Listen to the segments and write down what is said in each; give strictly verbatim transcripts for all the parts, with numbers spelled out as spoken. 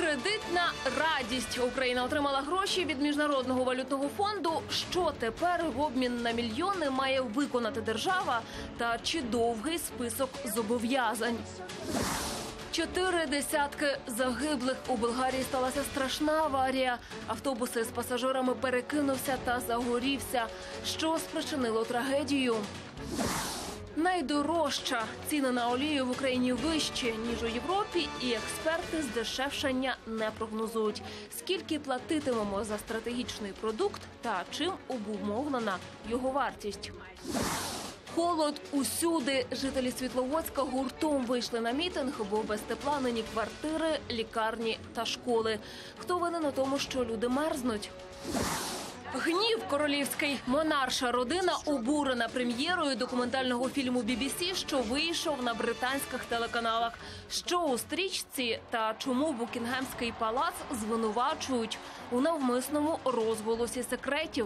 Кредитна радість. Україна отримала гроші від Міжнародного валютного фонду. Що тепер в обмін на мільйони має виконати держава? Та чи довгий список зобов'язань? Чотири десятки загиблих. У Болгарії сталася страшна аварія. Автобус із пасажирами перекинувся та загорівся. Що спричинило трагедію? Найдорожча. Ціни на олію в Україні вищі, ніж у Європі, і експерти здешевшення не прогнозують. Скільки платитимемо за стратегічний продукт та чим обумовлена його вартість? Холод усюди. Жителі Світловодська гуртом вийшли на мітинг, бо без тепла нині квартири, лікарні та школи. Хто винен у тому, що люди мерзнуть? Гнів королівський. Монарша родина обурена прем'єрою документального фільму бі бі сі, що вийшов на британських телеканалах. Що у стрічці та чому Букінгемський палац звинувачують у навмисному розголосі секретів?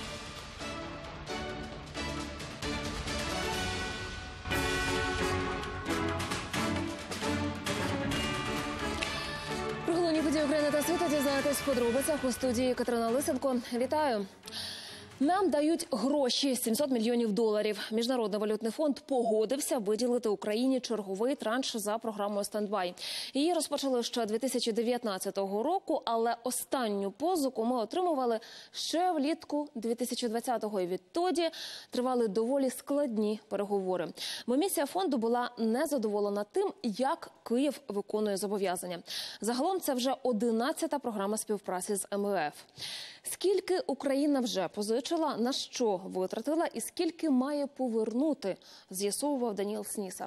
Події України та світу дізнаєтесь в подробицях у студії Катерина Лисенко. Вітаю! Нам дають гроші – сімсот мільйонів доларів. Міжнародний валютний фонд погодився виділити Україні черговий транш за програмою «Стендбай». Її розпочали ще дві тисячі дев'ятнадцятого року, але останню позику ми отримували ще влітку дві тисячі двадцятого. І відтоді тривали доволі складні переговори. Бо місія фонду була незадоволена тим, як Київ виконує зобов'язання. Загалом це вже одинадцята програма співпраці з ем ве еф. Скільки Україна вже позичила, на що витратила і скільки має повернути, з'ясовував Даніел Снісар.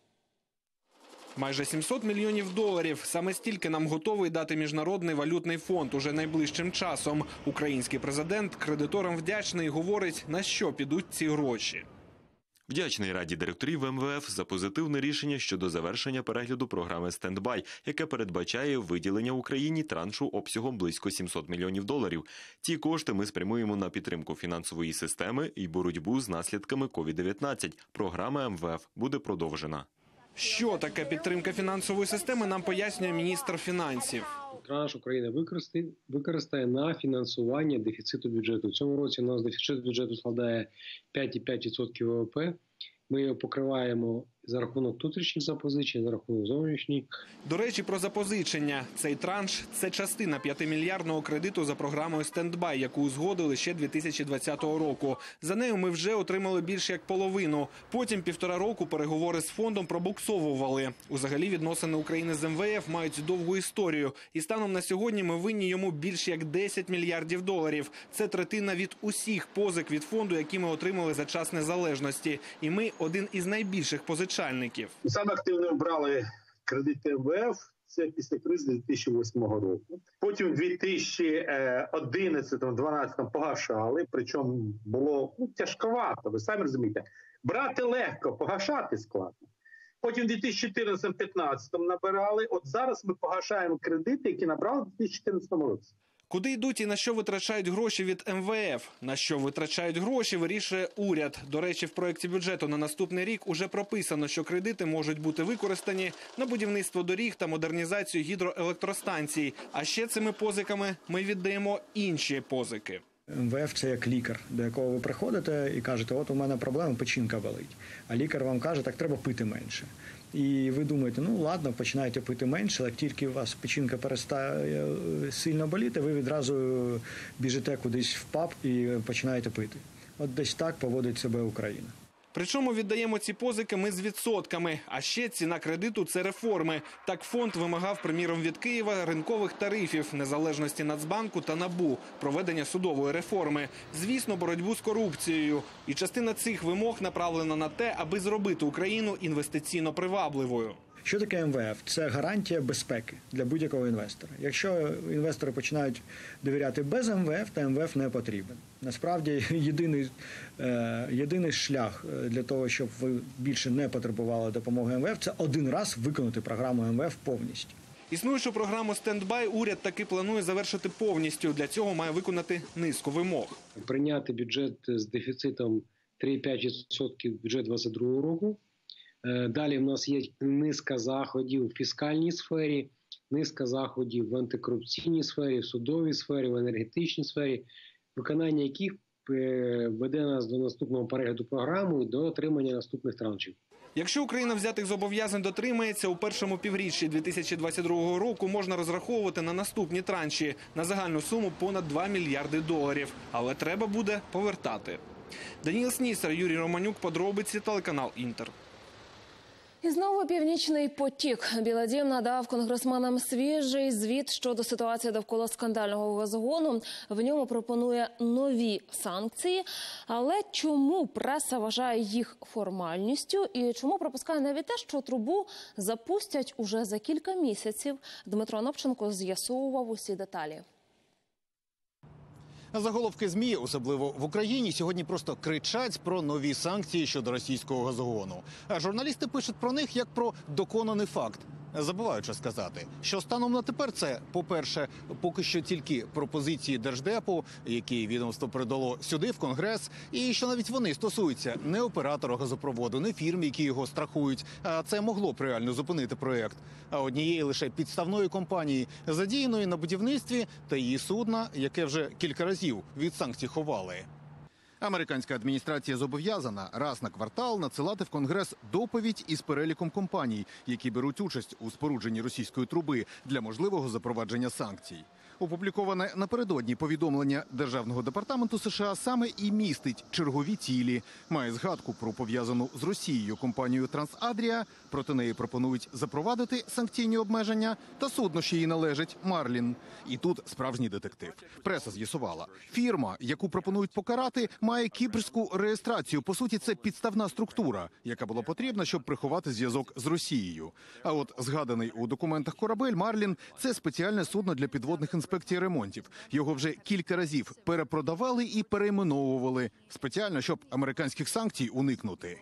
Майже сімсот мільйонів доларів. Саме стільки нам готовий дати Міжнародний валютний фонд уже найближчим часом. Український президент кредиторам вдячний і говорить, на що підуть ці гроші. Вдячний Раді директорів ем ве еф за позитивне рішення щодо завершення перегляду програми «Стендбай», яке передбачає виділення Україні траншу обсягом близько сімсот мільйонів доларів. Ці кошти ми спрямуємо на підтримку фінансової системи і боротьбу з наслідками ковід дев'ятнадцять. Програма ем ве еф буде продовжена. Що таке підтримка фінансової системи, нам пояснює міністр фінансів. Транш Україна використає, використає на фінансування дефіциту бюджету. В цьому році у нас дефіцит бюджету складає п'ять цілих п'ять десятих відсотка ве ве пе. Ми його покриваємо за рахунок внутрішніх запозичень, за рахунок зовнішніх. До речі, про запозичення. Цей транш – це частина п'ятимільярдного кредиту за програмою «Стендбай», яку узгодили ще дві тисячі двадцятого року. За нею ми вже отримали більше як половину. Потім півтора року переговори з фондом пробуксовували. Узагалі відносини України з ем ве еф мають довгу історію. І станом на сьогодні ми винні йому більше як десять мільярдів доларів. Це третина від усіх позик від фонду, які ми отримали за час незалежності. І ми один із найбільших позичальників. Саме активно брали кредити ем ве еф, це після кризи дві тисячі восьмого року. Потім в дві тисячі одинадцятому-дванадцятому погашали, причому було ну, тяжковато, ви самі розумієте. Брати легко, погашати складно. Потім в дві тисячі чотирнадцятому-п'ятнадцятому набирали, от зараз ми погашаємо кредити, які набрали в дві тисячі чотирнадцятому році. Куди йдуть і на що витрачають гроші від ем ве еф? На що витрачають гроші, вирішує уряд. До речі, в проєкті бюджету на наступний рік уже прописано, що кредити можуть бути використані на будівництво доріг та модернізацію гідроелектростанцій. А ще цими позиками ми віддаємо інші позики. ем ве еф – це як лікар, до якого ви приходите і кажете, от у мене проблема, печінка болить. А лікар вам каже, так треба пити менше. І ви думаєте, ну ладно, починаєте пити менше, але тільки у вас печінка перестає сильно боліти, ви відразу біжите кудись в паб і починаєте пити. От десь так поводить себе Україна. Причому віддаємо ці позики ми з відсотками. А ще ціна кредиту – це реформи. Так фонд вимагав, приміром, від Києва ринкових тарифів, незалежності Нацбанку та НАБУ, проведення судової реформи. Звісно, боротьбу з корупцією. І частина цих вимог направлена на те, аби зробити Україну інвестиційно привабливою. Що таке ем ве еф? Це гарантія безпеки для будь-якого інвестора. Якщо інвестори починають довіряти без ем ве еф, то ем ве еф не потрібен. Насправді, єдиний, е, єдиний шлях для того, щоб ви більше не потребували допомоги ем ве еф, це один раз виконати програму ем ве еф повністю. Існуючу програму «Стендбай» уряд таки планує завершити повністю. Для цього має виконати низку вимог. Прийняти бюджет з дефіцитом три цілих п'ять десятих відсотка бюджет двадцять другого року. Далі в нас є низка заходів у фіскальній сфері. низка заходів в антикорупційній сфері, в судовій сфері, в енергетичній сфері, виконання яких веде нас до наступного перегляду програми і до отримання наступних траншів. Якщо Україна взятих зобов'язань дотримається, у першому півріччі дві тисячі двадцять другого року можна розраховувати на наступні транші на загальну суму понад два мільярди доларів. Але треба буде повертати. Даніл Снісер, Юрій Романюк, подробиці, телеканал «Інтер». І знову «Північний потік». Білий дім надав конгресменам свіжий звіт щодо ситуації довкола скандального газогону. В ньому пропонує нові санкції. Але чому преса вважає їх формальністю? І чому пропускає навіть те, що трубу запустять уже за кілька місяців? Дмитро Анопченко з'ясовував усі деталі. Заголовки ЗМІ, особливо в Україні, сьогодні просто кричать про нові санкції щодо російського газогону. А журналісти пишуть про них як про доконаний факт, забуваючи сказати, що станом на тепер це, по-перше, поки що тільки пропозиції Держдепу, які відомство передало сюди, в Конгрес, і що навіть вони стосуються не оператора газопроводу, не фірм, які його страхують, а це могло б реально зупинити проєкт, а однієї лише підставної компанії, задіяної на будівництві та її судна, яке вже кілька разів від санкцій ховали. Американська адміністрація зобов'язана раз на квартал надсилати в Конгрес доповідь із переліком компаній, які беруть участь у спорудженні російської труби для можливого запровадження санкцій. Опубліковане напередодні повідомлення Державного департаменту США саме і містить чергові цілі. Має згадку про пов'язану з Росією компанію «Трансадрія», проти неї пропонують запровадити санкційні обмеження, та судно, що їй належить, «Марлін». І тут справжній детектив. Преса з'ясувала. Фірма, яку пропонують покарати, має кіпрську реєстрацію. По суті, це підставна структура, яка була потрібна, щоб приховати зв'язок з Росією. А от згаданий у документах корабель «Марлін» – це спеціальне судно для підводних інспекцій ремонтів. Його вже кілька разів перепродавали і перейменовували. Спеціально, щоб американських санкцій уникнути.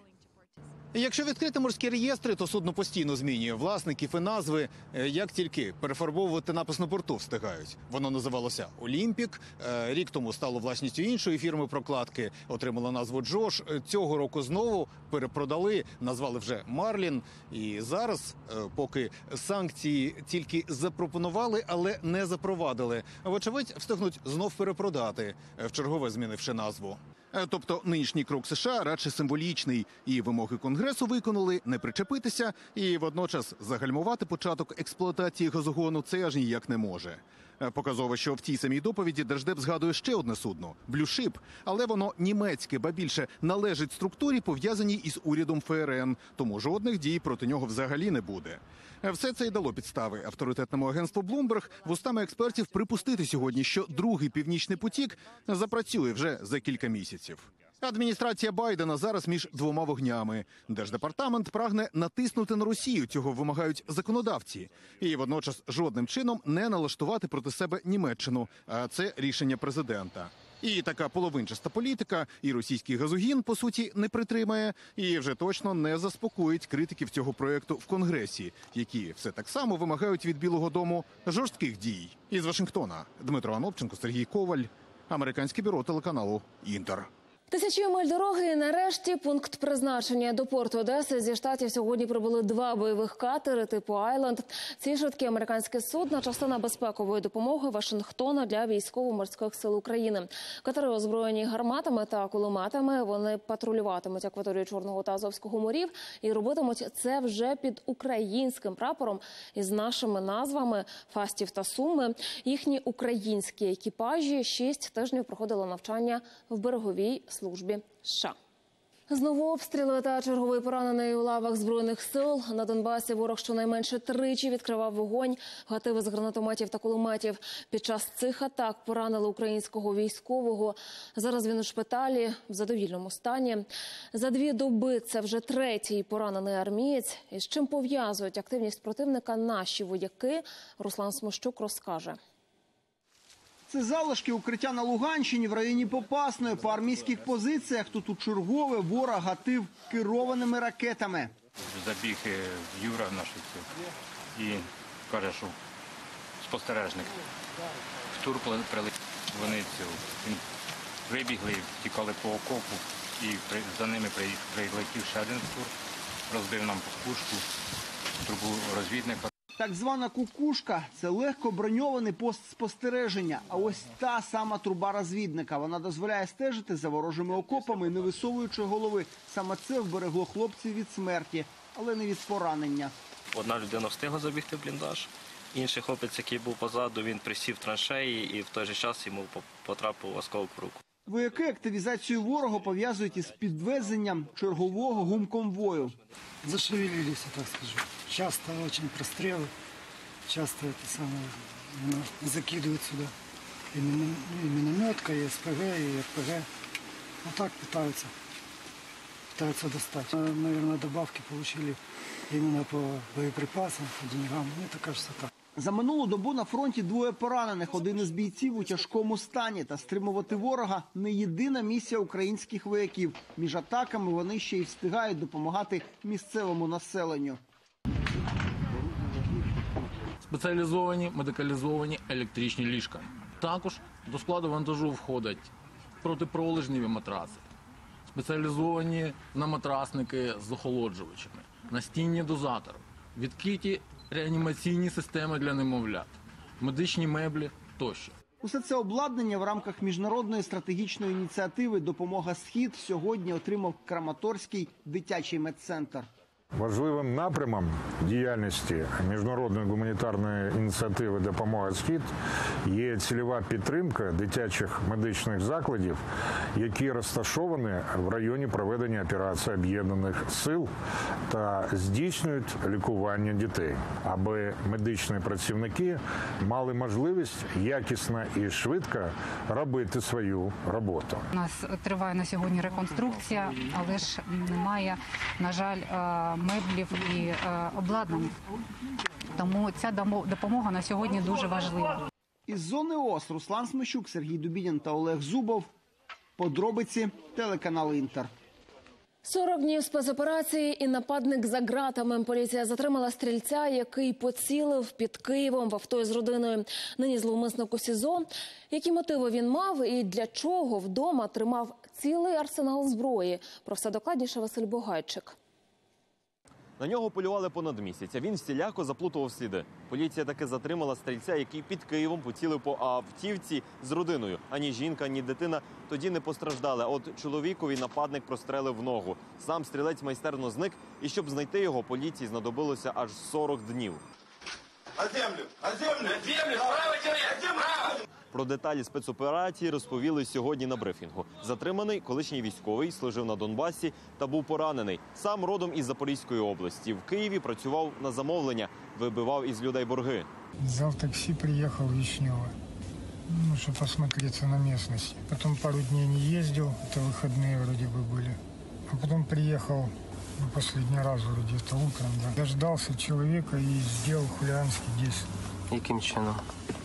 Якщо відкрити морські реєстри, то судно постійно змінює власників і назви. Як тільки перефарбовувати напис на борту встигають. Воно називалося «Олімпік», рік тому стало власністю іншої фірми прокладки, отримало назву «Джош». Цього року знову перепродали, назвали вже «Марлін». І зараз, поки санкції тільки запропонували, але не запровадили, вочевидь встигнуть знов перепродати, вчергове змінивши назву. Тобто нинішній крок США радше символічний, і вимоги Конгресу виконали не причепитися і водночас загальмувати початок експлуатації газогону це аж ніяк не може. Показово, що в тій самій доповіді Держдеп згадує ще одне судно – «Блюшип», але воно німецьке, ба більше належить структурі, пов'язаній із урядом ФРН, тому жодних дій проти нього взагалі не буде. Все це й дало підстави авторитетному агентству Bloomberg вустами експертів припустити сьогодні, що другий «Північний потік» запрацює вже за кілька місяців. Адміністрація Байдена зараз між двома вогнями. Держдепартамент прагне натиснути на Росію, цього вимагають законодавці. І водночас жодним чином не налаштувати проти себе Німеччину, а це рішення президента. І така половинчаста політика, і російський газогін, по суті, не притримає, і вже точно не заспокоїть критиків цього проєкту в Конгресі, які все так само вимагають від Білого дому жорстких дій. Із Вашингтона Дмитро Анопченко, Сергій Коваль, американське бюро телеканалу «Інтер». Тисячі миль дороги і нарешті пункт призначення. До порту Одеси зі Штатів сьогодні прибули два бойових катери типу «Айленд». Ці швидкі американські судна – частина безпекової допомоги Вашингтона для військово-морських сил України. Катери озброєні гарматами та кулеметами. Вони патрулюватимуть акваторію Чорного та Азовського морів і робитимуть це вже під українським прапором із нашими назвами «Фастів» та «Суми». Їхні українські екіпажі шість тижнів проходили навчання в береговій службі США. Знову обстріли та черговий поранений у лавах Збройних сил. На Донбасі ворог щонайменше тричі відкривав вогонь, гатив з гранатометів та кулеметів. Під час цих атак поранили українського військового. Зараз він у шпиталі в задовільному стані. За дві доби це вже третій поранений армієць. І з чим пов'язують активність противника наші вояки, Руслан Смощук розкаже. Це залишки укриття на Луганщині в районі Попасної. По армійських позиціях тут у чергове ворог гатив керованими ракетами. Забіг Юра наш і каже, що спостережник. В тур прилетів, вони він вибігли, втікали по окопу і за ними прилетів ще один тур, розбив нам пушку, трубу розвідника. Так звана кукушка – це легко броньований пост спостереження. А ось та сама труба розвідника. Вона дозволяє стежити за ворожими окопами, не висовуючи голови. Саме це вберегло хлопців від смерті, але не від поранення. Одна людина встигла забігти в бліндаж, інший хлопець, який був позаду, він присів в траншеї і в той же час йому потрапив осколок в руку. Вояки активізацію ворога пов'язують із підвезенням чергового гумконвою. Зашевелились, так скажу. Часто очень прострелы, часто это самое, ну, закидывают сюда и минометка, и СПГ, и РПГ. Вот так пытаются, пытаются достать. Наверное, добавки получили именно по боеприпасам, по деньгам. Мне это кажется так. За минулу добу на фронті двоє поранених, один із бійців у тяжкому стані. Та стримувати ворога – не єдина місія українських вояків. Між атаками вони ще й встигають допомагати місцевому населенню. Спеціалізовані медикалізовані електричні ліжка. Також до складу вантажу входять протипролежневі матраци, спеціалізовані наматрасники з охолоджувачами, настінні дозатори, відкриті реанімаційні системи для немовлят, медичні меблі тощо. Усе це обладнання в рамках міжнародної стратегічної ініціативи «Допомога Схід» сьогодні отримав Краматорський дитячий медцентр. Важливим напрямом діяльності міжнародної гуманітарної ініціативи «Допомога Схід» є цільова підтримка дитячих медичних закладів, які розташовані в районі проведення операції Об'єднаних сил та здійснюють лікування дітей, аби медичні працівники мали можливість якісно і швидко робити свою роботу. У нас триває на сьогодні реконструкція, але ж немає, на жаль, меблів і е, обладнання. Тому ця допомога на сьогодні дуже важлива. Із зони ООС Руслан Смещук, Сергій Дубінін та Олег Зубов. Подробиці телеканал «Інтер». сорок днів спецоперації і нападник за ґратами. Поліція затримала стрільця, який поцілив під Києвом в авто з родиною. Нині зловмисник у СІЗО. Які мотиви він мав і для чого вдома тримав цілий арсенал зброї? Про все докладніше Василь Бугайчик. На нього полювали понад місяць, а він всіляко заплутував сліди. Поліція таки затримала стрільця, який під Києвом поцілив по автівці з родиною. Ані жінка, ні дитина тоді не постраждали. От чоловікові нападник прострелив в ногу. Сам стрілець майстерно зник, і щоб знайти його, поліції знадобилося аж сорок днів. На землю! На землю! На землю! Справа тебе! Право! Про деталі спецоперації розповіли сьогодні на брифінгу. Затриманий колишній військовий, служив на Донбасі та був поранений. Сам родом із Запорізької області. В Києві працював на замовлення, вибивав із людей борги. Взял такси, приехал в Вишнево, ну, чтобы посмотреться на местности. Потом пару дней не ездил, это выходные вроде бы были. А потом приехал, ну, последний раз вроде, это утром, да. Дождался человека и сделал хулиганский действие. Яким чином?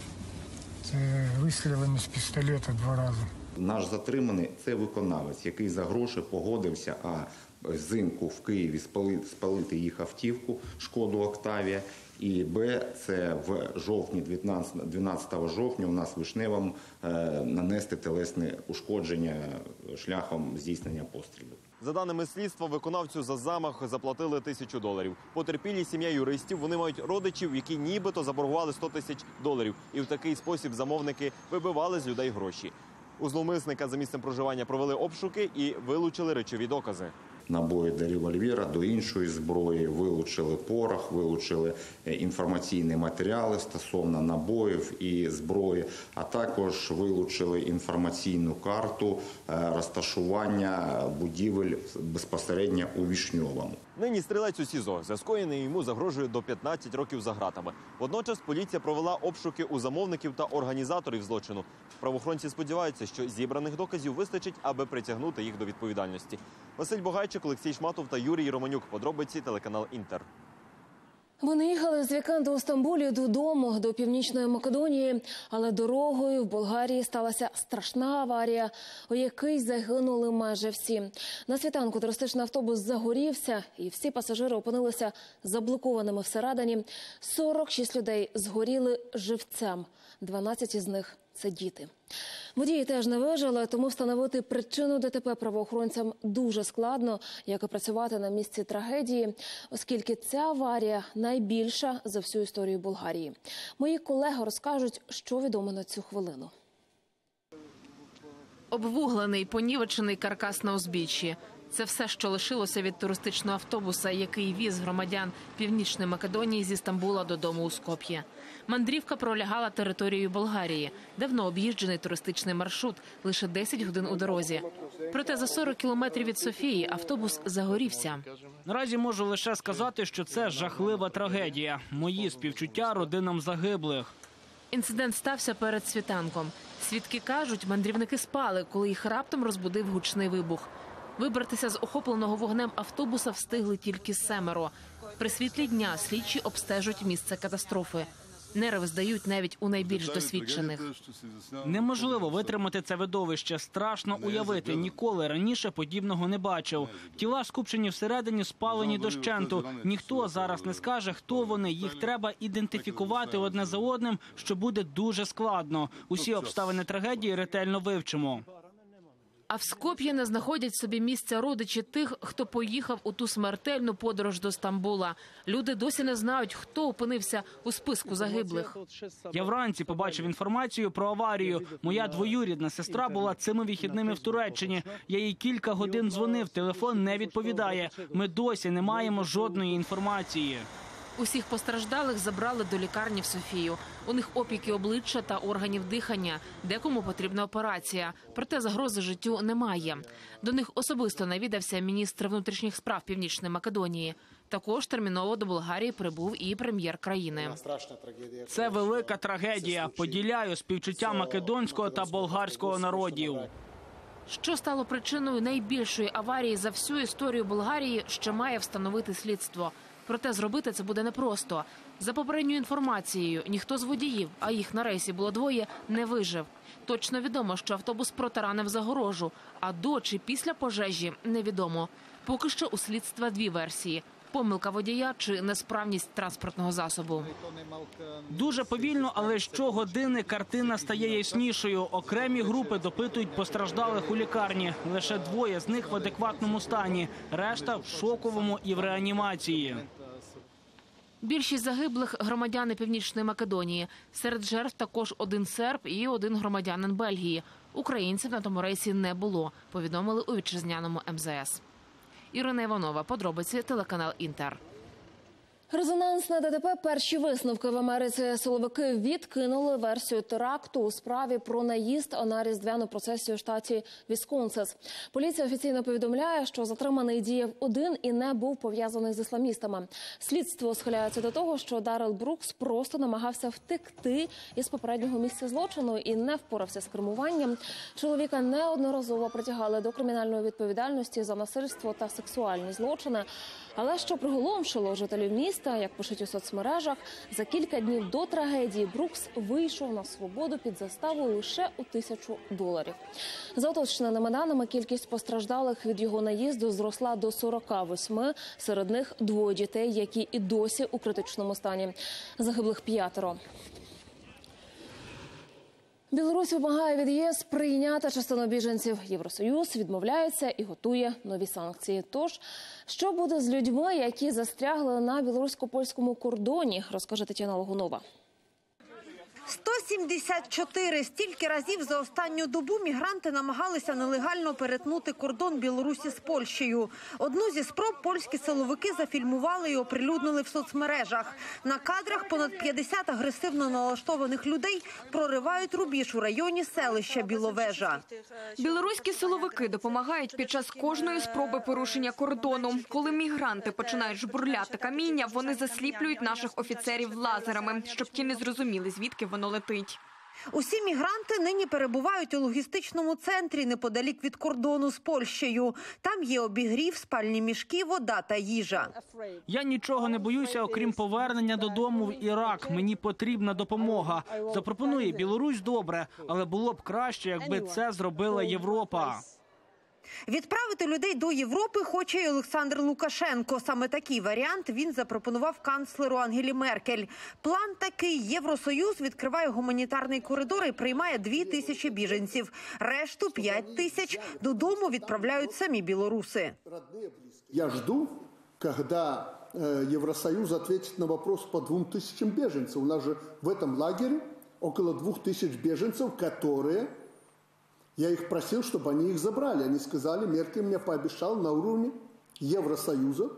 Вистрілами з пістолета два рази. Наш затриманий – це виконавець, який за гроші погодився, а взимку в Києві спалити їх автівку, Шкоду Октавія, і Б – це в жовтні, дванадцятого жовтня у нас в Вишневому нанести телесне ушкодження шляхом здійснення пострілів. За даними слідства, виконавцю за замах заплатили тисячу доларів. Потерпілі сім'я юристів, вони мають родичів, які нібито заборгували сто тисяч доларів. І в такий спосіб замовники вибивали з людей гроші. У зловмисника за місцем проживання провели обшуки і вилучили речові докази. Набої до револьвера, до іншої зброї, вилучили порох, вилучили інформаційні матеріали стосовно набоїв і зброї, а також вилучили інформаційну карту розташування будівель безпосередньо у Вишневому. Нині стрілець у СІЗО. За скоєне йому загрожує до п'ятнадцяти років за ґратами. Водночас поліція провела обшуки у замовників та організаторів злочину. Правоохоронці сподіваються, що зібраних доказів вистачить, аби притягнути їх до відповідальності. Василь Бугайчик, Олексій Шматов та Юрій Романюк. Подробиці телеканал «Інтер». Вони їхали з вікенду у Стамбулі додому, до Північної Македонії, але дорогою в Болгарії сталася страшна аварія, у якій загинули майже всі. На світанку туристичний автобус загорівся, і всі пасажири опинилися заблокованими всередині. сорок шість людей згоріли живцем, дванадцять із них – це діти. Водії теж не вижили, тому встановити причину ДТП правоохоронцям дуже складно, як і працювати на місці трагедії, оскільки ця аварія найбільша за всю історію Болгарії. Мої колеги розкажуть, що відомо на цю хвилину. Обвуглений, понівечений каркас на узбіччі. Це все, що лишилося від туристичного автобуса, який віз громадян Північної Македонії зі Стамбула додому у Скоп'є. Мандрівка пролягала територією Болгарії, давно об'їжджений туристичний маршрут, лише десять годин у дорозі. Проте за сорок кілометрів від Софії автобус загорівся. Наразі можу лише сказати, що це жахлива трагедія. Мої співчуття родинам загиблих. Інцидент стався перед світанком. Свідки кажуть, мандрівники спали, коли їх раптом розбудив гучний вибух. Вибратися з охопленого вогнем автобуса встигли тільки семеро. При світлі дня слідчі обстежують місце катастрофи. Нерви здають навіть у найбільш досвідчених. Неможливо витримати це видовище. Страшно уявити. Ніколи раніше подібного не бачив. Тіла скупчені всередині, спалені дощенту. Ніхто зараз не скаже, хто вони. Їх треба ідентифікувати одне за одним, що буде дуже складно. Усі обставини трагедії ретельно вивчимо. А в Скоп'ї не знаходять собі місця родичі тих, хто поїхав у ту смертельну подорож до Стамбула. Люди досі не знають, хто опинився у списку загиблих. Я вранці побачив інформацію про аварію. Моя двоюрідна сестра була цими вихідними в Туреччині. Я їй кілька годин дзвонив, телефон не відповідає. Ми досі не маємо жодної інформації. Усіх постраждалих забрали до лікарні в Софію. У них опіки обличчя та органів дихання. Декому потрібна операція. Проте загрози життю немає. До них особисто навідався міністр внутрішніх справ Північної Македонії. Також терміново до Болгарії прибув і прем'єр країни. Це велика трагедія. Поділяю співчуття македонського та болгарського народів. Що стало причиною найбільшої аварії за всю історію Болгарії, ще має встановити слідство. Проте зробити це буде непросто. За попередньою інформацією, ніхто з водіїв, а їх на рейсі було двоє, не вижив. Точно відомо, що автобус протаранив загорожу, а до чи після пожежі – невідомо. Поки що у слідства дві версії – помилка водія чи несправність транспортного засобу. Дуже повільно, але щогодини картина стає яснішою. Окремі групи допитують постраждалих у лікарні. Лише двоє з них в адекватному стані, решта в шоковому і в реанімації. Більшість загиблих – громадяни Північної Македонії. Серед жертв також один серб і один громадянин Бельгії. Українців на тому рейсі не було, повідомили у вітчизняному ем зе ес. Ірина Іванова, подробиці, телеканал «Інтер». Резонансне ДТП. Перші висновки в Америці. Силовики відкинули версію теракту у справі про наїзд на різдвяну процесію у штаті Вісконсин. Поліція офіційно повідомляє, що затриманий діяв один і не був пов'язаний з ісламістами. Слідство схиляється до того, що Даррел Брукс просто намагався втекти із попереднього місця злочину і не впорався з кермуванням. Чоловіка неодноразово притягали до кримінальної відповідальності за насильство та сексуальні злочини. Але що приголомшило жителів міста, як пишуть у соцмережах, за кілька днів до трагедії Брукс вийшов на свободу під заставу лише у тисячу доларів. За уточненими даними, кількість постраждалих від його наїзду зросла до сорока восьми, серед них двоє дітей, які і досі у критичному стані. Загиблих п'ятеро. Білорусь вимагає від ЄС прийняти частину біженців. Євросоюз відмовляється і готує нові санкції. Тож, що буде з людьми, які застрягли на білорусько-польському кордоні, розкаже Тетяна Логунова. сто сімдесят чотири. Стільки разів за останню добу мігранти намагалися нелегально перетнути кордон Білорусі з Польщею. Одну зі спроб польські силовики зафільмували і оприлюднили в соцмережах. На кадрах понад п'ятдесят агресивно налаштованих людей проривають рубіж у районі селища Біловежа. Білоруські силовики допомагають під час кожної спроби порушення кордону. Коли мігранти починають жбурляти каміння, вони засліплюють наших офіцерів лазерами, щоб ті не зрозуміли, звідки воно летить. Усі мігранти нині перебувають у логістичному центрі неподалік від кордону з Польщею. Там є обігрів, спальні мішки, вода та їжа. Я нічого не боюся, окрім повернення додому в Ірак. Мені потрібна допомога. Запропонує Білорусь добре, але було б краще, якби це зробила Європа. Відправити людей до Європи хоче й Олександр Лукашенко. Саме такий варіант він запропонував канцлеру Ангелі Меркель. План такий: Євросоюз відкриває гуманітарний коридор і приймає дві тисячі біженців. Решту, п'ять тисяч, додому відправляють самі білоруси. Я жду, когда Евросоюз ответит на вопрос по двум тысячам беженцев. У нас же в этом лагере около двух тысяч беженцев, которые... Я их просил, чтобы они их забрали. Они сказали, Меркель мне пообещал на уровне Евросоюза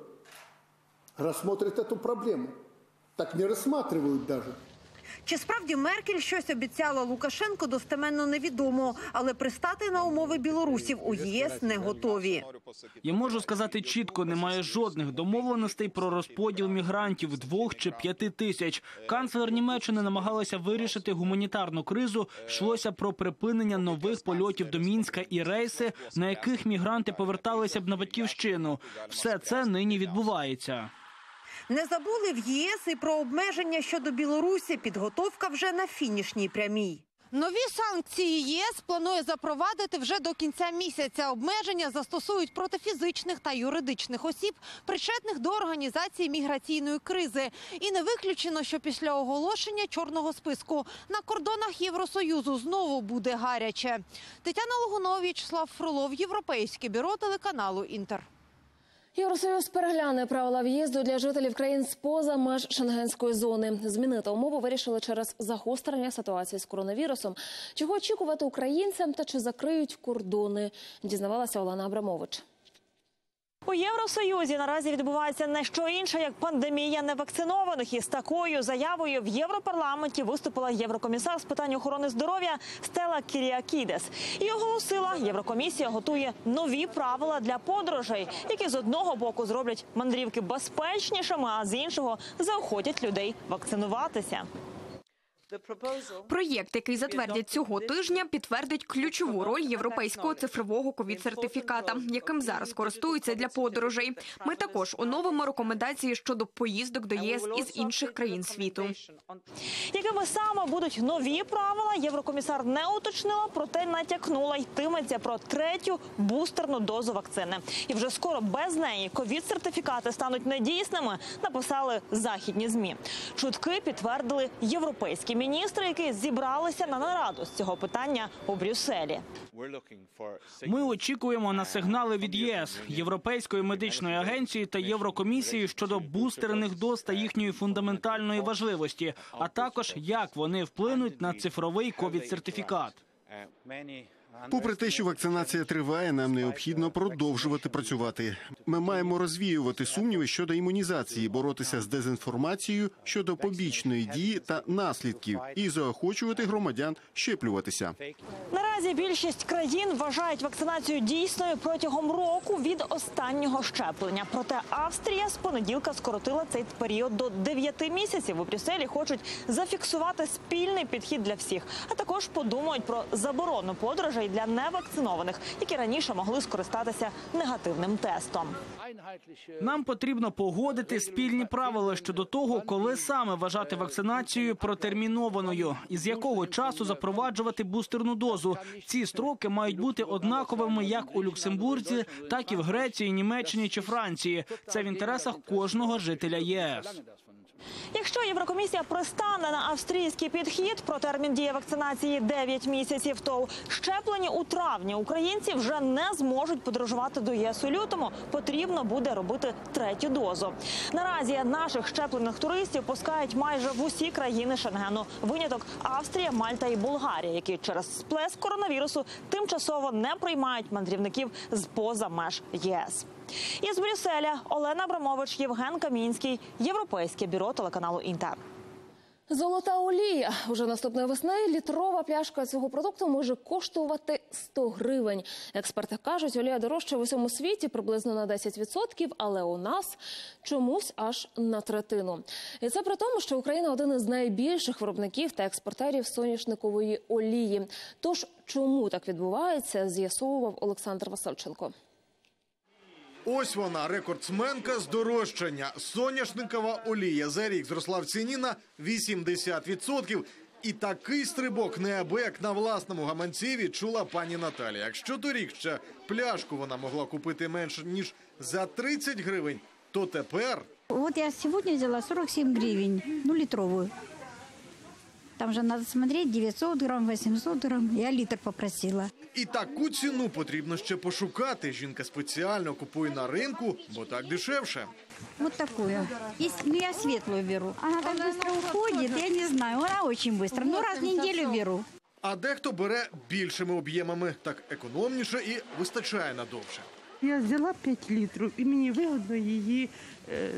рассмотрят эту проблему. Так не рассматривают даже. Чи справді Меркель щось обіцяла Лукашенку, достеменно невідомо. Але пристати на умови білорусів у ЄС не готові. Я можу сказати чітко, немає жодних домовленостей про розподіл мігрантів двох чи п'яти тисяч. Канцлер Німеччини намагалася вирішити гуманітарну кризу. Йшлося про припинення нових польотів до Мінська і рейси, на яких мігранти поверталися б на батьківщину. Все це нині відбувається. Не забули в ЄС і про обмеження щодо Білорусі. Підготовка вже на фінішній прямій. Нові санкції ЄС планує запровадити вже до кінця місяця. Обмеження застосують проти фізичних та юридичних осіб, причетних до організації міграційної кризи. І не виключено, що після оголошення чорного списку на кордонах Євросоюзу знову буде гаряче. Тетяна Логунов, В'ячеслав Фролов, Європейське бюро телеканалу «Інтер». Євросоюз перегляне правила в'їзду для жителів країн з-поза меж шенгенської зони. Змінити умови вирішили через загострення ситуації з коронавірусом. Чого очікувати українцям та чи закриють кордони, дізнавалася Олена Абрамович. У Євросоюзі наразі відбувається не що інше, як пандемія невакцинованих. І з такою заявою в Європарламенті виступила єврокомісар з питань охорони здоров'я Стелла Кіріакідес. І оголосила, Єврокомісія готує нові правила для подорожей, які з одного боку зроблять мандрівки безпечнішими, а з іншого заохотять людей вакцинуватися. Проєкт, який затвердять цього тижня, підтвердить ключову роль європейського цифрового ковід-сертифіката, яким зараз користуються для подорожей. Ми також оновимо рекомендації щодо поїздок до ЄС із інших країн світу. Якими саме будуть нові правила, єврокомісар не уточнила, проте натякнула, йтиметься про третю бустерну дозу вакцини. І вже скоро без неї ковід-сертифікати стануть недійсними, написали західні ЗМІ. Чутки підтвердили європейські міністри, які зібралися на нараду з цього питання у Брюсселі. Ми очікуємо на сигнали від ЄС, Європейської медичної агенції та Єврокомісії щодо бустерних доз та їхньої фундаментальної важливості, а також як вони вплинуть на цифровий ковід-сертифікат. Попри те, що вакцинація триває, нам необхідно продовжувати працювати. Ми маємо розвіювати сумніви щодо імунізації, боротися з дезінформацією щодо побічної дії та наслідків і заохочувати громадян щеплюватися. Наразі більшість країн вважають вакцинацію дійсною протягом року від останнього щеплення. Проте Австрія з понеділка скоротила цей період до дев'яти місяців. У Брюсселі хочуть зафіксувати спільний підхід для всіх, а також подумають про заборону подорожей для невакцинованих, які раніше могли скористатися негативним тестом. Нам потрібно погодити спільні правила щодо того, коли саме вважати вакцинацію протермінованою і з якого часу запроваджувати бустерну дозу. Ці строки мають бути однаковими як у Люксембурзі, так і в Греції, Німеччині чи Франції. Це в інтересах кожного жителя ЄС. Якщо Єврокомісія пристане на австрійський підхід про термін дії вакцинації дев'ять місяців, то щеплені у травні українці вже не зможуть подорожувати до ЄС у лютому. Потрібно буде робити третю дозу. Наразі наших щеплених туристів пускають майже в усі країни Шенгену. Виняток – Австрія, Мальта і Болгарія, які через сплеск коронавірусу тимчасово не приймають мандрівників з-поза меж ЄС. Із Брюсселя Олена Абрамович, Євген Камінський, Європейське бюро телеканалу «Інтер». Золота олія. Уже наступної весни літрова пляшка цього продукту може коштувати сто гривень. Експерти кажуть, олія дорожча в усьому світі приблизно на десять відсотків, але у нас чомусь аж на третину. І це при тому, що Україна один із найбільших виробників та експортерів соняшникової олії. Тож, чому так відбувається, з'ясовував Олександр Васильченко. Ось вона, рекордсменка здорожчання. Соняшникова олія за рік зросла в ціні на вісімдесят відсотків. І такий стрибок неабияк на власному гаманці відчула пані Наталія. Якщо торік ще пляшку вона могла купити менше, ніж за тридцять гривень, то тепер... Вот я сегодня взяла сорок семь гривен, ну литровую. Там же надо смотреть, девятьсот грамм, восемьсот грамм. Я литр попросила. І таку ціну потрібно ще пошукати. Жінка спеціально купує на ринку, бо так дешевше. Вот такую. Есть, ну я светлую беру. Она так быстро уходит, я не знаю. Она очень быстро. Ну раз в неделю беру. А дехто бере більшими об'ємами. Так економніше і вистачає надовше. Я взяла п'ять літрів і мені вигодно її е,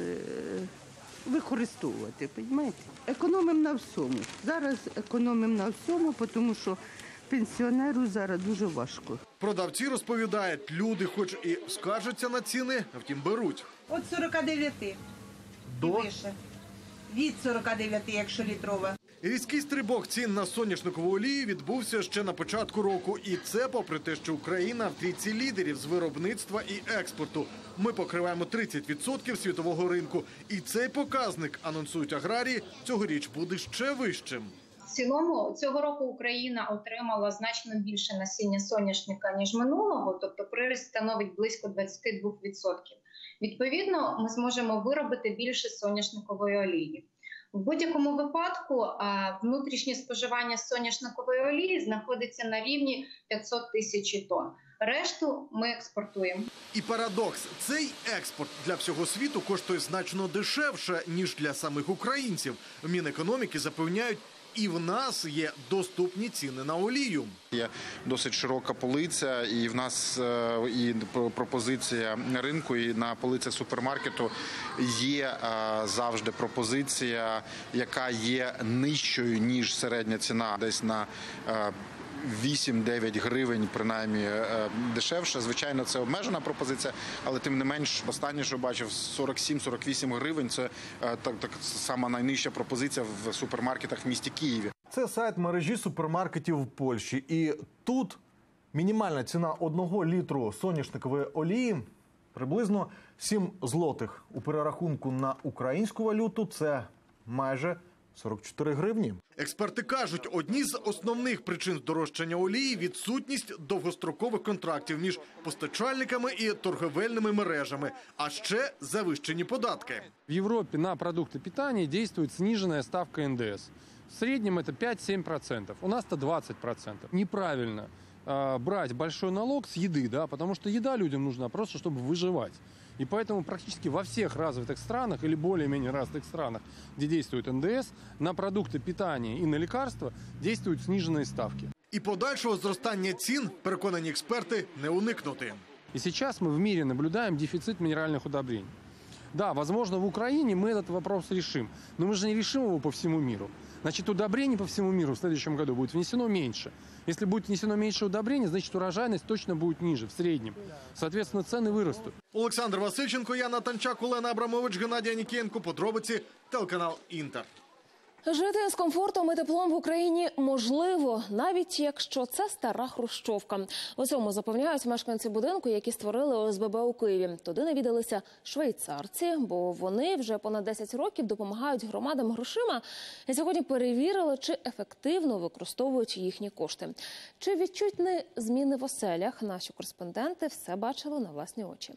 використовувати, розумієте? Економимо на всьому. Зараз економимо на всьому, тому що пенсіонеру зараз дуже важко. Продавці розповідають, люди хоч і скаржаться на ціни, а втім беруть. От сорок дев'ять До? і вище. Від сорок дев'ять, якщо літрова. Різкий стрибок цін на соняшникову олію відбувся ще на початку року. І це попри те, що Україна в трійці лідерів з виробництва і експорту. Ми покриваємо тридцять відсотків світового ринку. І цей показник, анонсують аграрії, цьогоріч буде ще вищим. В цілому цього року Україна отримала значно більше насіння соняшника, ніж минулого, тобто приріст становить близько двадцять два відсотки. Відповідно, ми зможемо виробити більше соняшникової олії. В будь-якому випадку внутрішнє споживання соняшникової олії знаходиться на рівні п'ятсот тисяч тонн. Решту ми експортуємо. І парадокс – цей експорт для всього світу коштує значно дешевше, ніж для самих українців. Мінекономіки запевняють, і в нас є доступні ціни на олію. Є досить широка полиця, і в нас і пропозиція на ринку, і на полицях супермаркету є завжди пропозиція, яка є нижчою, ніж середня ціна, десь на вісім-дев'ять гривень, принаймні, дешевше. Звичайно, це обмежена пропозиція, але тим не менш, останнє, що бачив, сорок сім - сорок вісім гривень – це так, так сама найнижча пропозиція в супермаркетах в місті Києві. Це сайт мережі супермаркетів в Польщі. І тут мінімальна ціна одного літру соняшникової олії приблизно сім злотих. У перерахунку на українську валюту це майже сорок чотири гривні. Експерти кажуть, одні з основних причин здорожчання олії – відсутність довгострокових контрактів між постачальниками і торговельними мережами, а ще завищені податки. В Європі на продукти питання діє знижена ставка эн дэ эс. В среднем це п'ять-сім процентов, у нас це двадцять процентов. Неправильно э, брать большой налог с еды, да, потому что еда людям нужна просто, чтобы выживать. И поэтому практически во всех развитых странах или более-менее развитых странах, где действует эн дэ эс, на продукты питания и на лекарства действуют сниженные ставки. І подальшого зростання цін, переконані експерти, не уникнути. И сейчас мы в мире наблюдаем дефицит минеральных удобрений. Да, возможно, в Украине мы этот вопрос решим, но мы же не решим его по всему миру. Значит, удобрений по всему миру в следующем году будет внесено меньше. Если будет внесено меньше удобрений, значит, урожайность точно будет ниже, в среднем. Соответственно, цены вырастут. Олександр Васильченко, Яна Танчак, Олена Абрамович, Геннадій Анікієнко. Подробиці, телеканал «Інтер». Жити з комфортом і теплом в Україні можливо, навіть якщо це стара хрущовка. У цьому запевняють мешканці будинку, які створили о ес бе бе у Києві. Туди навідалися швейцарці, бо вони вже понад десять років допомагають громадам грошима. І сьогодні перевірили, чи ефективно використовують їхні кошти. Чи відчутні зміни в оселях, наші кореспонденти все бачили на власні очі.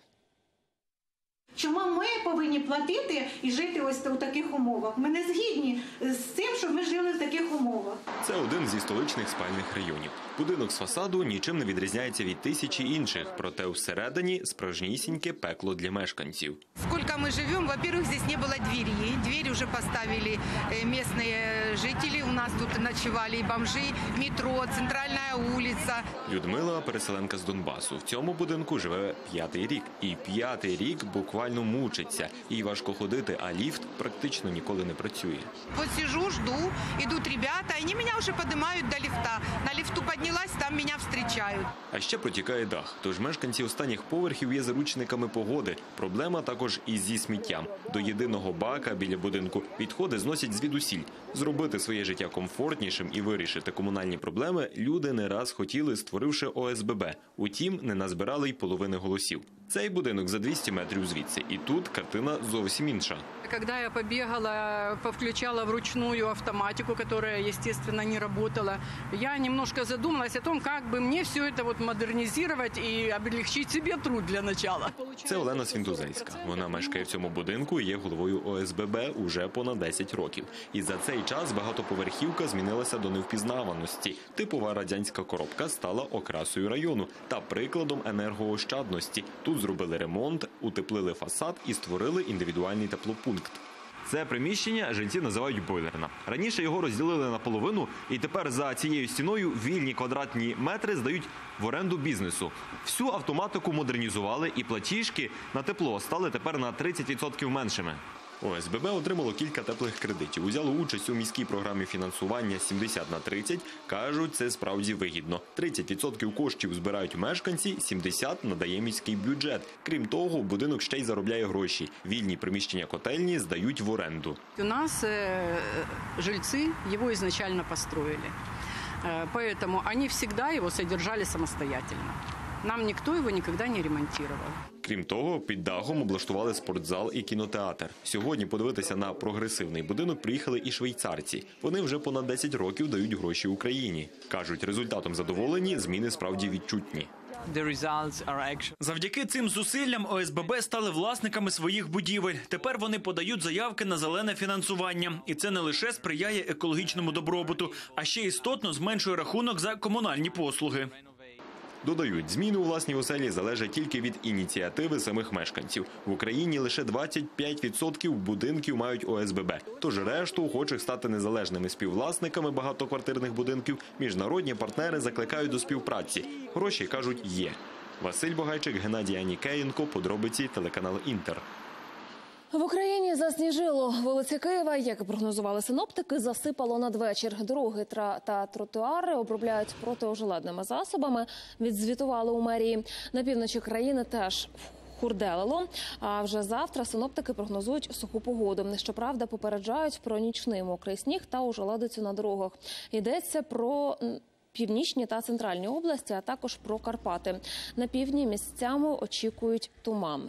Чому ми повинні платити і жити ось у таких умовах? Ми не згідні з тим, щоб ми жили в таких умовах. Це один зі столичних спальних районів. Будинок з фасаду нічим не відрізняється від тисячі інших, проте всередині справжнісіньке пекло для мешканців. Сколько мы живем, во-первых, здесь не было двери. Двери уже поставили местные жители. У нас тут ночевали и бомжи, метро, центральная улица. Людмила – переселенка з Донбасу. В цьому будинку живе п'ятий рік. І п'ятий рік буквально мучиться. Їй важко ходити, а ліфт практично ніколи не працює. Вот сижу, жду, идут ребята, они меня уже поднимают до лифта. На лифту поднялась, там меня встречают. А ще протікає дах, тож мешканці останніх поверхів є заручниками погоди. Проблема також і зі сміттям. До єдиного бака біля будинку відходи зносять звідусіль. Зробити своє життя комфортнішим і вирішити комунальні проблеми люди не раз хотіли, створивши О С Б Б. Утім, не назбирали й половини голосів. Цей будинок за двісті метрів звідси. І тут картина зовсім інша. Когда я побегала, повключала вручную автоматику, которая, естественно, не работала, я немножко задумалась о том, как бы мне все это вот модернизировать и облегчить себе труд для начала. Це Олена Свінтузельська. Вона мешкає в цьому будинку і є головою О С Б Б уже понад десять років. І за цей час багатоповерхівка змінилася до невпізнаваності. Типова радянська коробка стала окрасою району та прикладом енергоощадності. Тут зробили ремонт, утеплили фасад і створили індивідуальний теплопункт. Це приміщення жильці називають бойлерна. Раніше його розділили на половину, і тепер за цією стіною вільні квадратні метри здають в оренду бізнесу. Всю автоматику модернізували, і платіжки на тепло стали тепер на тридцять відсотків меншими. О С Б Б отримало кілька теплих кредитів. Узяло участь у міській програмі фінансування сімдесят на тридцять. Кажуть, це справді вигідно. тридцять відсотків коштів збирають мешканці, сімдесят надає міський бюджет. Крім того, будинок ще й заробляє гроші. Вільні приміщення котельні здають в оренду. У нас э, жильцы его изначально построили, э, поэтому они всегда его содержали самостоятельно. Нам никто его никогда не ремонтировал. Крім того, під дахом облаштували спортзал і кінотеатр. Сьогодні подивитися на прогресивний будинок приїхали і швейцарці. Вони вже понад десять років дають гроші Україні. Кажуть, результатом задоволені, зміни справді відчутні. Завдяки цим зусиллям О С Б Б стали власниками своїх будівель. Тепер вони подають заявки на зелене фінансування. І це не лише сприяє екологічному добробуту, а ще істотно зменшує рахунок за комунальні послуги. Додають, зміни у власній оселі залежать тільки від ініціативи самих мешканців. В Україні лише двадцять п'ять відсотків будинків мають О С Б Б. Тож решту охочих стати незалежними співвласниками багатоквартирних будинків міжнародні партнери закликають до співпраці. Гроші, кажуть, є. Василь Богайчик, Геннадій Анікеєнко, подробиці, телеканал Інтер. В Україні засніжило. Вулиці Києва, як і прогнозували синоптики, засипало надвечір. Дороги та тротуари обробляють протиожеледними засобами, відзвітували у мерії. На півночі країни теж хурделило. А вже завтра синоптики прогнозують суху погоду. Щоправда, попереджають про нічний мокрий сніг та ожеледицю на дорогах. Йдеться про північні та центральні області, а також про Карпати. На півдні місцями очікують туман.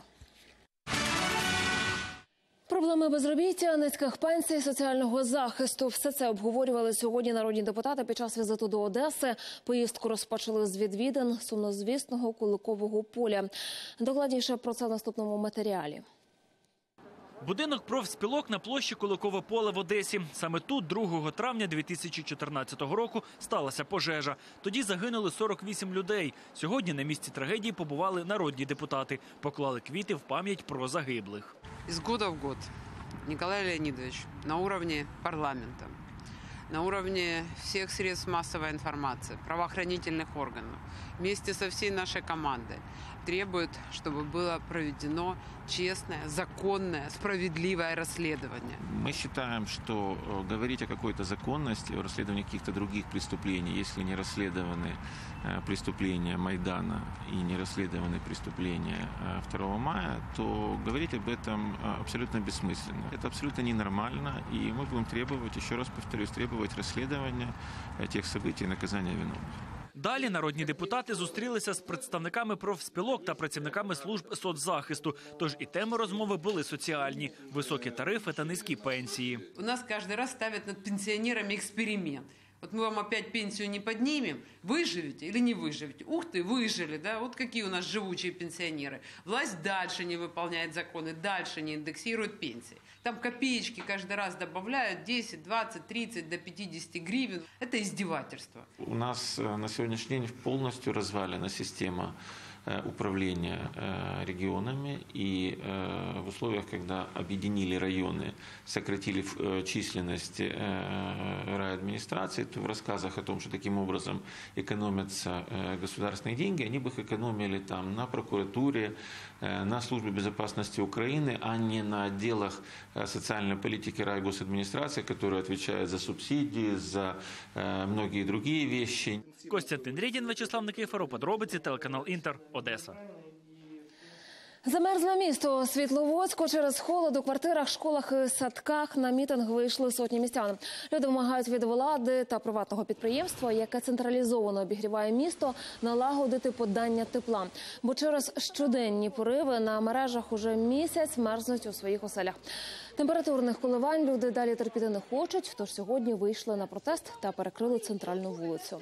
Проблеми безробіття, низьких пенсій, соціального захисту – все це обговорювали сьогодні народні депутати під час візиту до Одеси. Поїздку розпочали з відвідин сумнозвісного Куликового поля. Докладніше про це в наступному матеріалі. Будинок профспілок на площі Куликове поле в Одесі. Саме тут другого травня дві тисячі чотирнадцятого року сталася пожежа. Тоді загинули сорок вісім людей. Сьогодні на місці трагедії побували народні депутати. Поклали квіти в пам'ять про загиблих. Из года в год Николай Леонидович на уровне парламента, на уровне всех средств массовой информации, правоохранительных органов, вместе со всей нашей командой требует, чтобы было проведено честное, законное, справедливое расследование. Мы считаем, что говорить о какой-то законности, о расследовании каких-то других преступлений, если не расследованы преступления Майдана и не расследованы преступления второго мая, то говорить об этом абсолютно бессмысленно. Это абсолютно ненормально, и мы будем требовать, еще раз повторюсь, требовать расследования тех событий и наказания виновных. Далі народні депутати зустрілися з представниками профспілок та працівниками служб соцзахисту. Тож і теми розмови були соціальні – високі тарифи та низькі пенсії. У нас кожен раз ставлять над пенсіонерами експеримент. Вот мы вам опять пенсию не поднимем, выживете или не выживете? Ух ты, выжили, да? Вот какие у нас живучие пенсионеры. Власть дальше не выполняет законы, дальше не индексирует пенсии. Там копеечки каждый раз добавляют десять, двадцать, тридцать до пятидесяти гривен. Это издевательство. У нас на сегодняшний день полностью развалена система управления регионами. И в условиях, когда объединили районы, сократили численность райадминистрации, то в рассказах о том, что таким образом экономятся государственные деньги, они бы их экономили там на прокуратуре, на службе безопасности Украины, а не на отделах социальной политики райгосадминистрации, которые отвечают за субсидии, за многие другие вещи. Костянтин Рідін, Вячеслав Никифоров, подробиці, телеканал Інтер, Одеса. Замерзле місто Світловодську. Через холод у квартирах, школах і садках на мітинг вийшли сотні містян. Люди вимагають від влади та приватного підприємства, яке централізовано обігріває місто, налагодити подання тепла. Бо через щоденні пориви на мережах уже місяць мерзнуть у своїх оселях. Температурних коливань люди далі терпіти не хочуть, тож сьогодні вийшли на протест та перекрили центральну вулицю.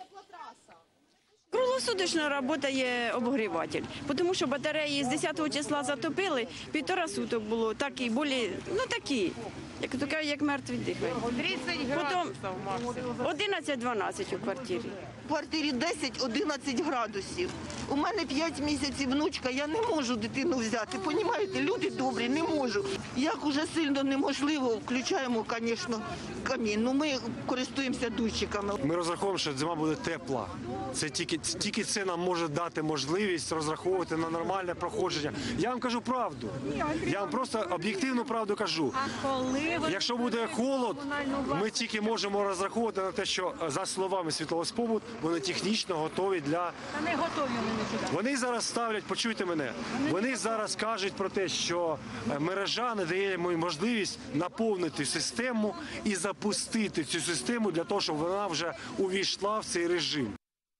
Круглосуточно працює обогріватель, тому що батареї з десятого числа затопили, півтора суток було, такі, болі, ну такі, як то кажуть, як мертві дихають. тридцять градусів максимум. одинадцять-дванадцять у квартирі. В квартирі десять-одинадцять градусів. У мене п'ять місяців внучка, я не можу дитину взяти. Понімаєте, люди добрі, не можу. Як уже сильно неможливо, включаємо, звісно, камін. Ну, ми користуємося дущиками. Ми розраховуємо, що зима буде тепла. Це тільки, тільки це нам може дати можливість розраховувати на нормальне проходження. Я вам кажу правду. Я вам просто об'єктивну правду кажу. Якщо буде холод, ми тільки можемо розраховувати на те, що, за словами Світловодспобут, вони технічно готові для... Та не готові вони сюди. Вони зараз ставлять, почуйте мене, вони зараз кажуть про те, що мережа не дає йому можливість наповнити систему і запустити цю систему для того, щоб вона вже увійшла в цей режим.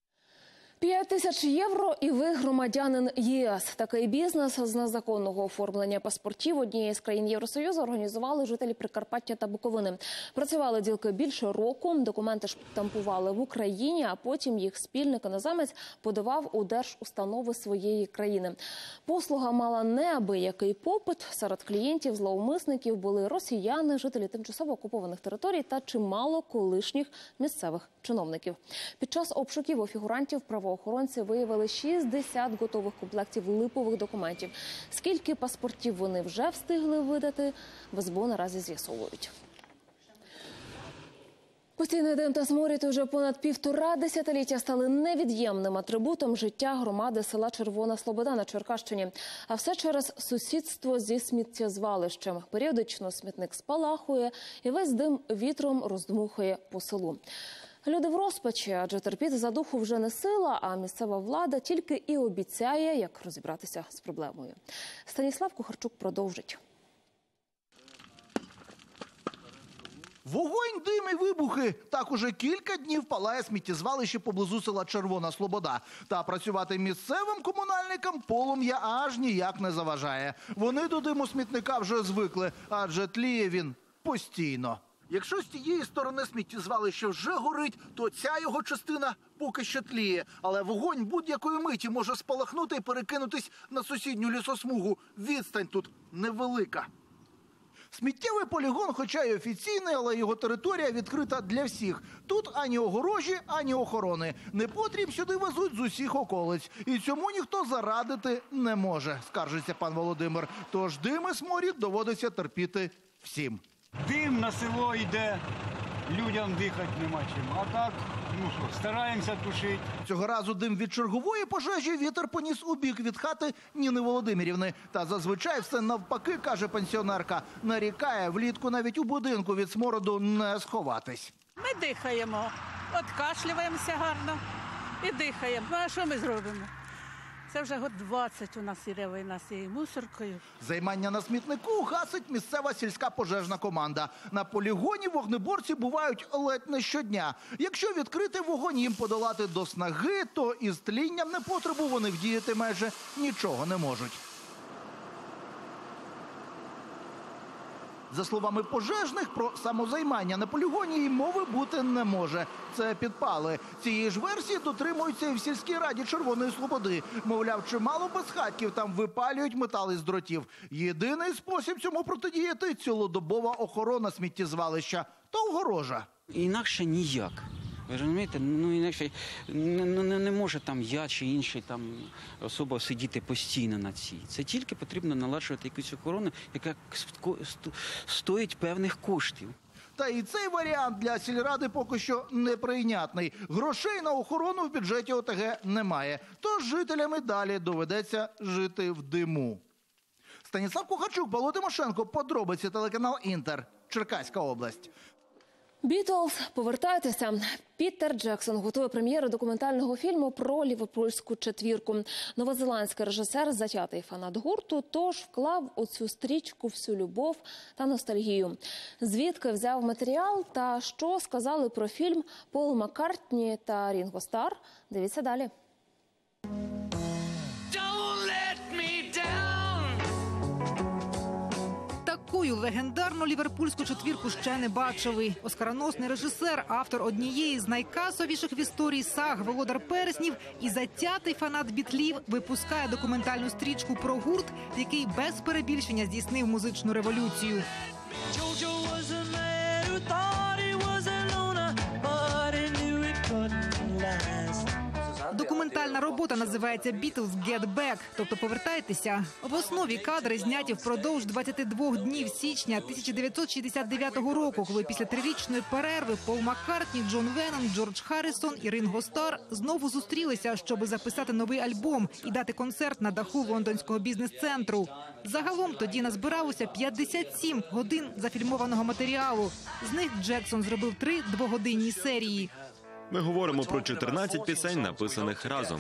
П'ять тисяч євро і ви громадянин ЄС. Такий бізнес з незаконного оформлення паспортів однієї з країн Євросоюзу організували жителі Прикарпаття та Буковини. Працювали ділки більше року, документи штампували в Україні, а потім їх спільник-іноземець подавав у держустанови своєї країни. Послуга мала неабиякий попит. Серед клієнтів зловмисників були росіяни, жителі тимчасово окупованих територій та чимало колишніх місцевих чиновників. Під час обшуків у фігурантів правоохоронці виявили шістдесят готових комплектів липових документів. Скільки паспортів вони вже встигли видати, в ес бе у наразі з'ясовують. Постійний дим та сморід уже понад півтора десятиліття стали невід'ємним атрибутом життя громади села Червона Слобода на Черкащині. А все через сусідство зі сміттєзвалищем. Періодично смітник спалахує і весь дим вітром роздмухує по селу. Люди в розпачі, адже терпіти задуху вже не сила, а місцева влада тільки і обіцяє, як розібратися з проблемою. Станіслав Кухарчук продовжить. Вогонь, дим і вибухи. Так уже кілька днів палає сміттєзвалище поблизу села Червона Слобода. Та працювати місцевим комунальникам полум'я аж ніяк не заважає. Вони до диму смітника вже звикли, адже тліє він постійно. Якщо з тієї сторони сміттєзвалище вже горить, то ця його частина поки що тліє. Але вогонь будь-якої миті може спалахнути і перекинутись на сусідню лісосмугу. Відстань тут невелика. Сміттєвий полігон, хоча й офіційний, але його територія відкрита для всіх. Тут ані огорожі, ані охорони. Непотріб сюди везуть з усіх околиць. І цьому ніхто зарадити не може, скаржиться пан Володимир. Тож дим і сморід доводиться терпіти всім. Дим на село йде, людям дихати нема чим. А так, ну що, стараємося тушити. Цього разу дим від чергової пожежі вітер поніс у бік від хати Ніни Володимирівни. Та зазвичай все навпаки, каже пенсіонерка. Нарікає, влітку навіть у будинку від смороду не сховатись. Ми дихаємо, откашлюємося гарно і дихаємо. Ну а що ми зробимо? Це вже год двадцять у нас іде війна з цією мусоркою. Займання на смітнику гасить місцева сільська пожежна команда. На полігоні вогнеборці бувають ледь не щодня. Якщо відкрити вогонь їм подолати до снаги, то із тлінням непотребу вони вдіяти майже нічого не можуть. За словами пожежних, про самозаймання на полігоні й мови бути не може. Це підпали. Цієї ж версії дотримуються і в сільській раді Червоної Слободи. Мовляв, чимало безхатьків там випалюють метал із дротів. Єдиний спосіб цьому протидіяти – цілодобова охорона сміттєзвалища та огорожа. Інакше ніяк. Ви розумієте? Ну, інакше не, не, не може там я чи інший там особа сидіти постійно на цій. Це тільки потрібно налагоджувати якусь охорону, яка стоїть певних коштів. Та і цей варіант для сільради поки що неприйнятний. Грошей на охорону в бюджеті ОТГ немає. Тож жителям і далі доведеться жити в диму. Станіслав Кухарчук, Павло Тимошенко, подробиці, телеканал «Інтер», Черкаська область. Бітлз, повертайтеся. Пітер Джексон готує прем'єру документального фільму про ліверпульську четвірку. Новозеландський режисер – затятий фанат гурту, тож вклав у цю стрічку всю любов та ностальгію. Звідки взяв матеріал та що сказали про фільм Пол Маккартні та Рінго Стар? Дивіться далі. Такою легендарну ліверпульську четвірку ще не бачили. Оскароносний режисер, автор однієї з найкасовіших в історії саг «Володар перснів» і затятий фанат бітлів випускає документальну стрічку про гурт, який без перебільшення здійснив музичну революцію. Документальна робота називається «Beatles Get Back», тобто «Повертайтеся». В основі кадри зняті впродовж двадцяти двох днів січня тисяча дев'ятсот шістдесят дев'ятого року, коли після трирічної перерви Пол Маккартні, Джон Леннон, Джордж Харрісон і Ринго Стар знову зустрілися, щоб записати новий альбом і дати концерт на даху лондонського бізнес-центру. Загалом тоді назбиралося п'ятдесят сім годин зафільмованого матеріалу. З них Джексон зробив три двогодинні серії. Ми говоримо про чотирнадцять пісень, написаних разом.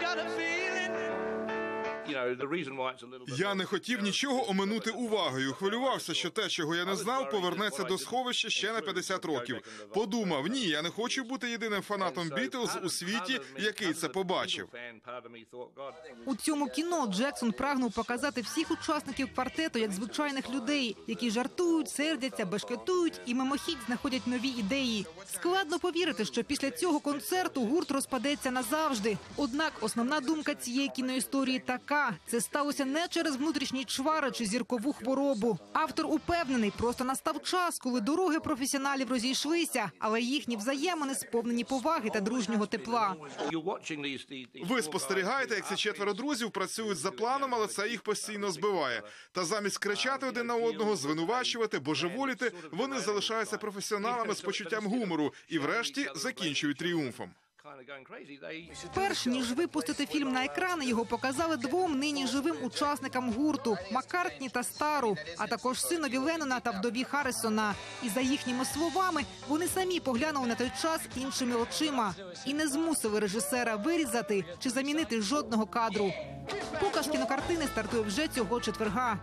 Я не хотів нічого оминути увагою. Хвилювався, що те, чого я не знав, повернеться до сховища ще на п'ятдесят років. Подумав, ні, я не хочу бути єдиним фанатом Бітлз у світі, який це побачив. У цьому кіно Джексон прагнув показати всіх учасників квартету як звичайних людей, які жартують, сердяться, бешкетують і мимохідь знаходять нові ідеї. Складно повірити, що після цього концерту гурт розпадеться назавжди. Однак основна думка цієї кіноісторії така. Це сталося не через внутрішні чвари чи зіркову хворобу. Автор упевнений, просто настав час, коли дороги професіоналів розійшлися, але їхні взаємини сповнені поваги та дружнього тепла. Ви спостерігаєте, як ці четверо друзів працюють за планом, але це їх постійно збиває. Та замість кричати один на одного, звинувачувати, божеволіти, вони залишаються професіоналами з почуттям гумору і врешті закінчують тріумфом. Перш ніж випустити фільм на екрани, його показали двом нині живим учасникам гурту – Маккартні та Стару, а також синові Леннона та вдові Харрісона. І за їхніми словами, вони самі поглянули на той час іншими очима і не змусили режисера вирізати чи замінити жодного кадру. Показ кінокартини стартує вже цього четверга.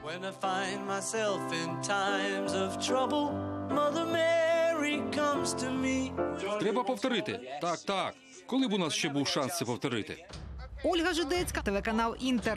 Треба повторити. Так, так. Коли б у нас ще був шанс це повторити? Ольга Жидецька, телеканал «Інтер».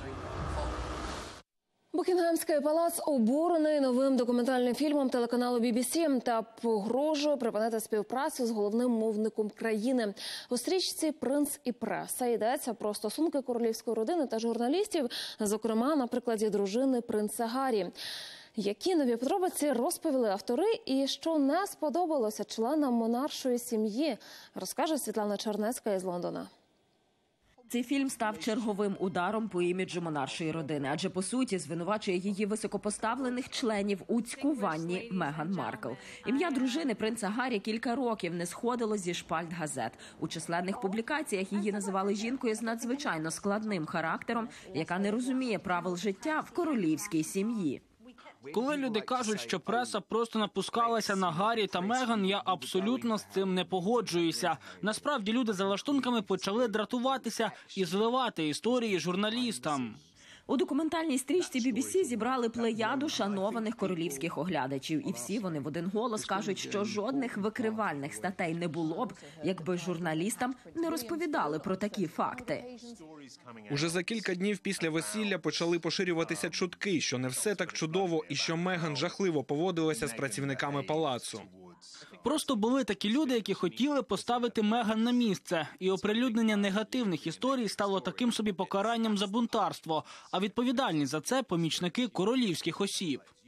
Букінгемський палац обурений новим документальним фільмом телеканалу бі бі сі та погрожує припинити співпрацю з головним мовником країни. У стрічці «Принц і преса» йдеться про стосунки королівської родини та журналістів, зокрема на прикладі дружини принца Гаррі. Які нові подробиці розповіли автори і що не сподобалося членам монаршої сім'ї, розкаже Світлана Чернецька із Лондона. Цей фільм став черговим ударом по іміджу монаршої родини, адже, по суті, звинувачує її високопоставлених членів у цькуванні Меган Маркл. Ім'я дружини принца Гаррі кілька років не сходило зі шпальт газет. У численних публікаціях її називали жінкою з надзвичайно складним характером, яка не розуміє правил життя в королівській сім'ї. Коли люди кажуть, що преса просто напускалася на Гаррі та Меган, я абсолютно з цим не погоджуюся. Насправді люди за лаштунками почали дратуватися і зливати історії журналістам. У документальній стрічці бі бі сі зібрали плеяду шанованих королівських оглядачів. І всі вони в один голос кажуть, що жодних викривальних статей не було б, якби журналістам не розповідали про такі факти. Уже за кілька днів після весілля почали поширюватися чутки, що не все так чудово і що Меган жахливо поводилася з працівниками палацу. Просто були такі люди, які хотіли поставити Меган на місце. І оприлюднення негативних історій стало таким собі покаранням за бунтарство. А відповідальні за це – помічники королівських осіб.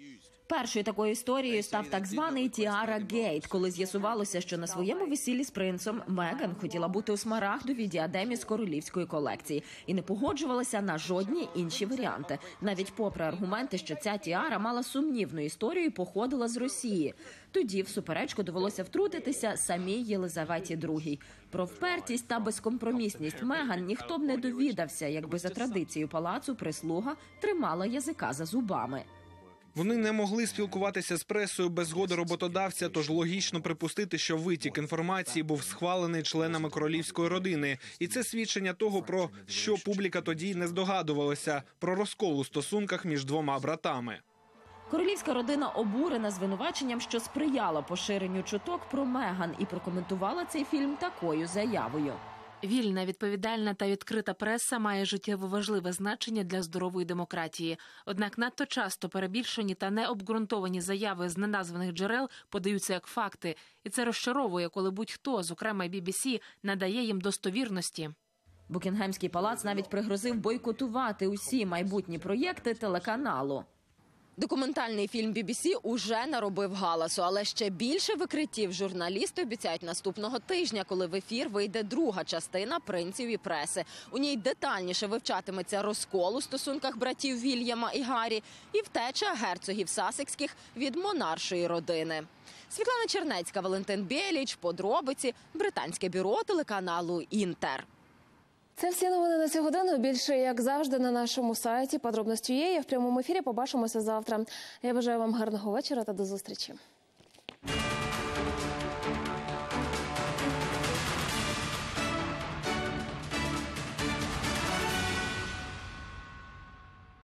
Першою такою історією став так званий Тіара Гейт, коли з'ясувалося, що на своєму весіллі з принцем Меган хотіла бути у смарагдовій діадемі з королівської колекції і не погоджувалася на жодні інші варіанти, навіть попри аргументи, що ця тіара мала сумнівну історію і походила з Росії. Тоді в суперечку довелося втрутитися самій Єлизаветі другій. Про впертість та безкомпромісність Меган ніхто б не довідався, якби за традицією палацу прислуга тримала язика за зубами. Вони не могли спілкуватися з пресою без згоди роботодавця, тож логічно припустити, що витік інформації був схвалений членами королівської родини. І це свідчення того, про що публіка тоді не здогадувалася – про розкол у стосунках між двома братами. Королівська родина обурена звинуваченням, що сприяла поширенню чуток про Меган, і прокоментувала цей фільм такою заявою. Вільна, відповідальна та відкрита преса має життєво важливе значення для здорової демократії. Однак надто часто перебільшені та необґрунтовані заяви з неназваних джерел подаються як факти. І це розчаровує, коли будь-хто, зокрема бі бі сі, надає їм достовірності. Букінгемський палац навіть пригрозив бойкотувати усі майбутні проєкти телеканалу. Документальний фільм бі бі сі уже наробив галасу, але ще більше викриттів журналісти обіцяють наступного тижня, коли в ефір вийде друга частина «Принців і преси». У ній детальніше вивчатиметься розкол у стосунках братів Вільяма і Гаррі і втеча герцогів Сассекських від монаршої родини. Світлана Чернецька, Валентин Біліч, подробиці, британське бюро телеканалу «Інтер». Це всі новини на цю годину. Більше, як завжди, на нашому сайті. Подробності є. В прямому ефірі побачимося завтра. Я бажаю вам гарного вечора та до зустрічі.